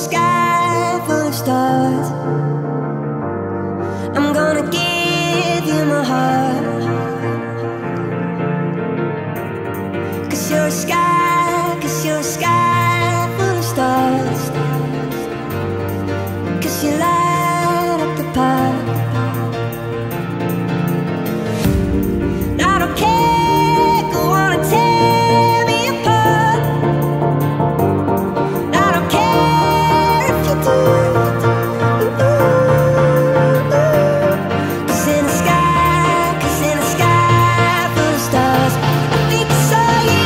sky full of stars. I'm gonna give you my heart. 'Cause you're a sky, 'cause you're a sky full of stars. 'Cause you light up the path. I don't care, go on and tear me apart. I don't care if you do. 'Cause in the sky full of stars, I think I saw you.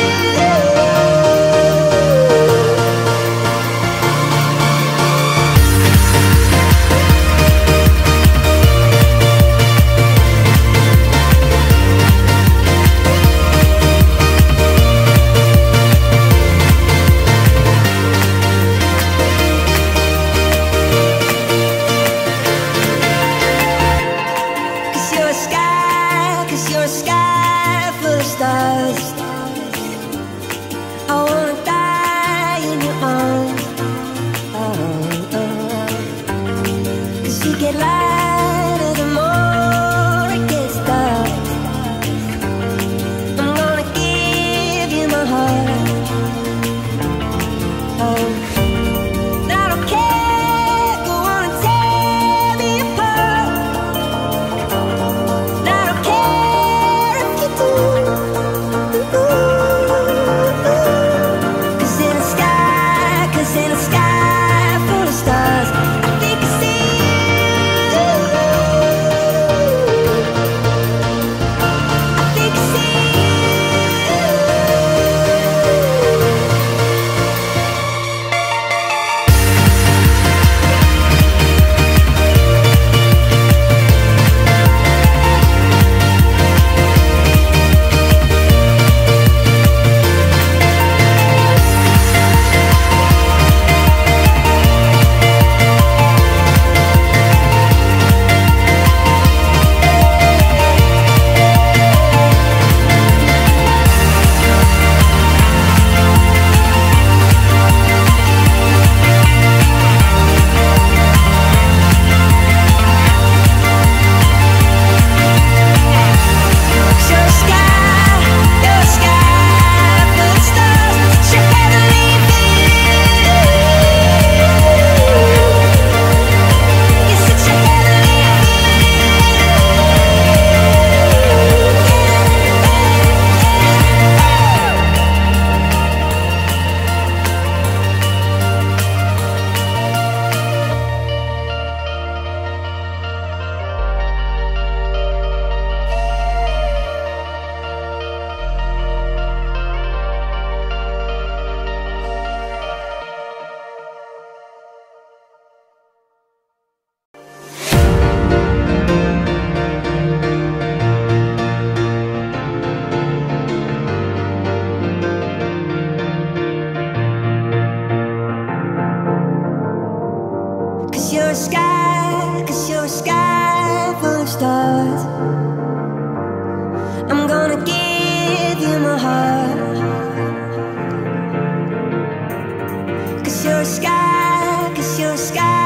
You're a sky full of stars. I wanna die in your arms. Oh, oh. 'Cause you get lighter the more it gets dark. I'm gonna give you my heart. Oh, I don't care, go on and tear me apart. I don't care if you do. 'Cause in the sky full of stars, I think I see you. I think I see you're a sky full of stars. I'm gonna give you my heart. 'Cause you're a sky